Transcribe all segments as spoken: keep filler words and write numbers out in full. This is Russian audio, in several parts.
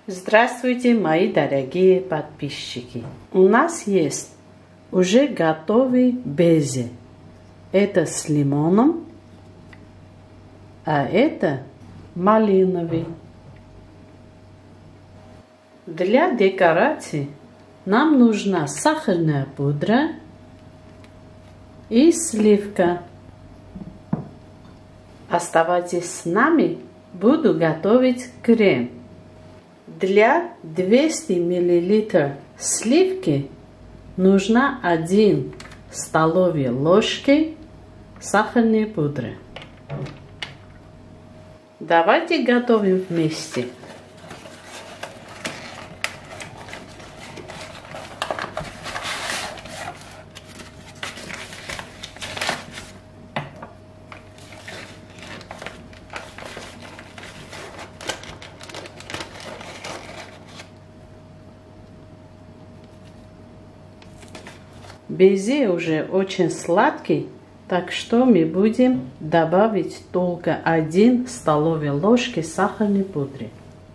Здравствуйте, мои дорогие подписчики! У нас есть уже готовый безе. Это с лимоном, а это малиновый. Для декорации нам нужна сахарная пудра и сливка. Оставайтесь с нами, буду готовить крем. Для двухсот миллилитров сливки нужно один столовой ложки сахарной пудры. Давайте готовим вместе. Безе уже очень сладкий, так что мы будем добавить только один столовой ложки сахарной пудры.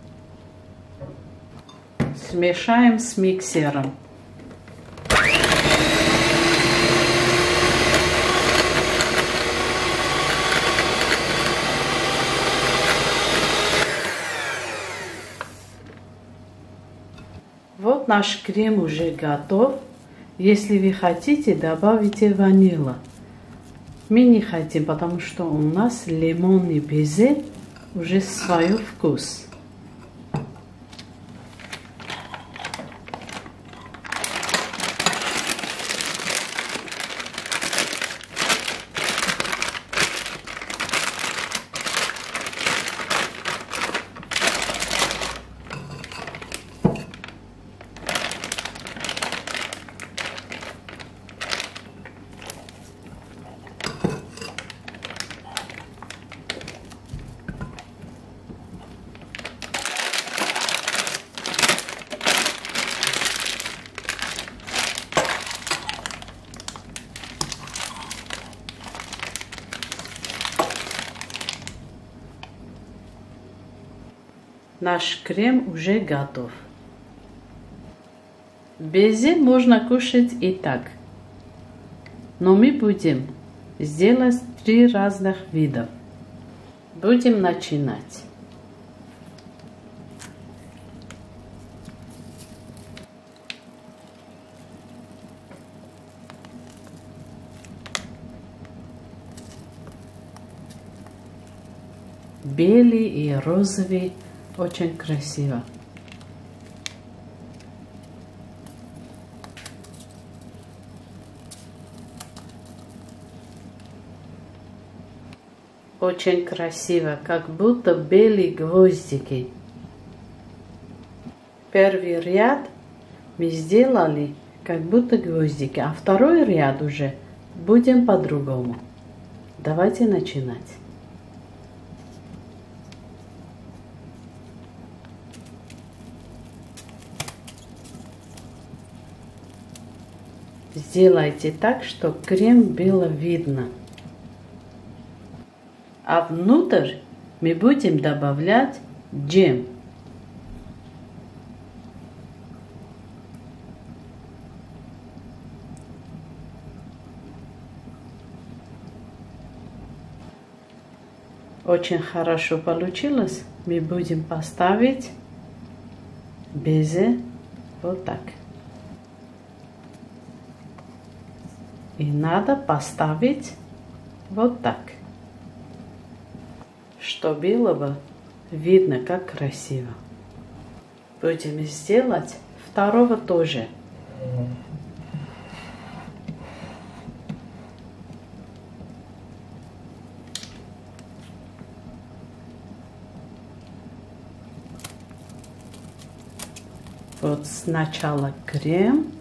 Смешаем с миксером. Вот наш крем уже готов. Если вы хотите, добавите ваниль. Мы не хотим, потому что у нас лимонный безе уже свой вкус. Наш крем уже готов. Безе можно кушать и так. Но мы будем сделать три разных вида. Будем начинать. Белый и розовый. Очень красиво. Очень красиво, как будто белые гвоздики. Первый ряд мы сделали, как будто гвоздики, а второй ряд уже будем по-другому. Давайте начинать. Сделайте так, чтобы крем было видно. А внутрь мы будем добавлять джем. Очень хорошо получилось. Мы будем поставить безе вот так. И надо поставить вот так, чтобы было видно, как красиво. Будем сделать второго тоже. Вот сначала крем.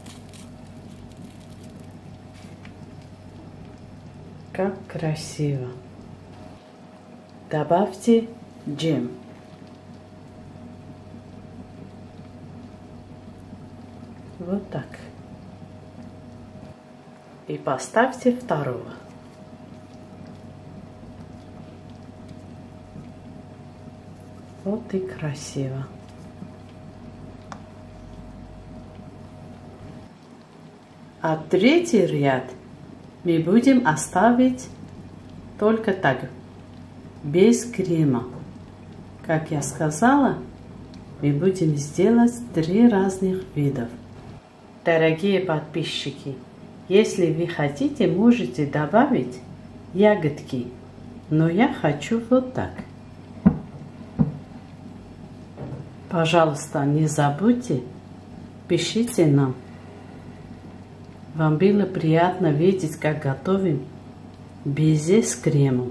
Как красиво. Добавьте джем. Вот так. И поставьте второго. Вот и красиво. А третий ряд мы будем оставить только так, без крема. Как я сказала, мы будем сделать три разных видов. Дорогие подписчики, если вы хотите, можете добавить ягодки, но я хочу вот так. Пожалуйста, не забудьте, пишите нам. Вам было приятно видеть, как готовим безе с кремом.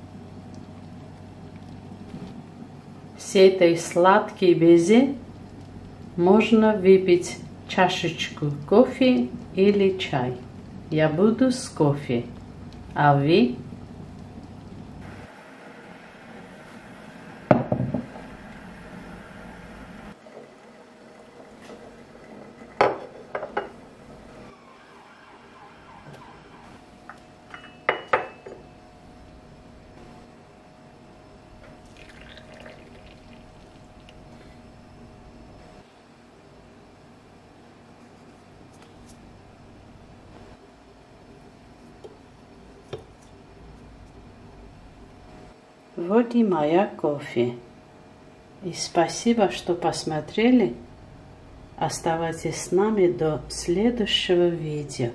С этой сладкой безе можно выпить чашечку кофе или чай. Я буду с кофе, а вы? Вот и моя кофе. И спасибо, что посмотрели. Оставайтесь с нами до следующего видео.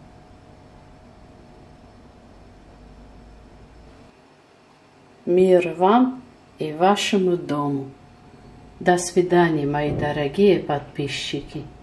Мир вам и вашему дому. До свидания, мои дорогие подписчики.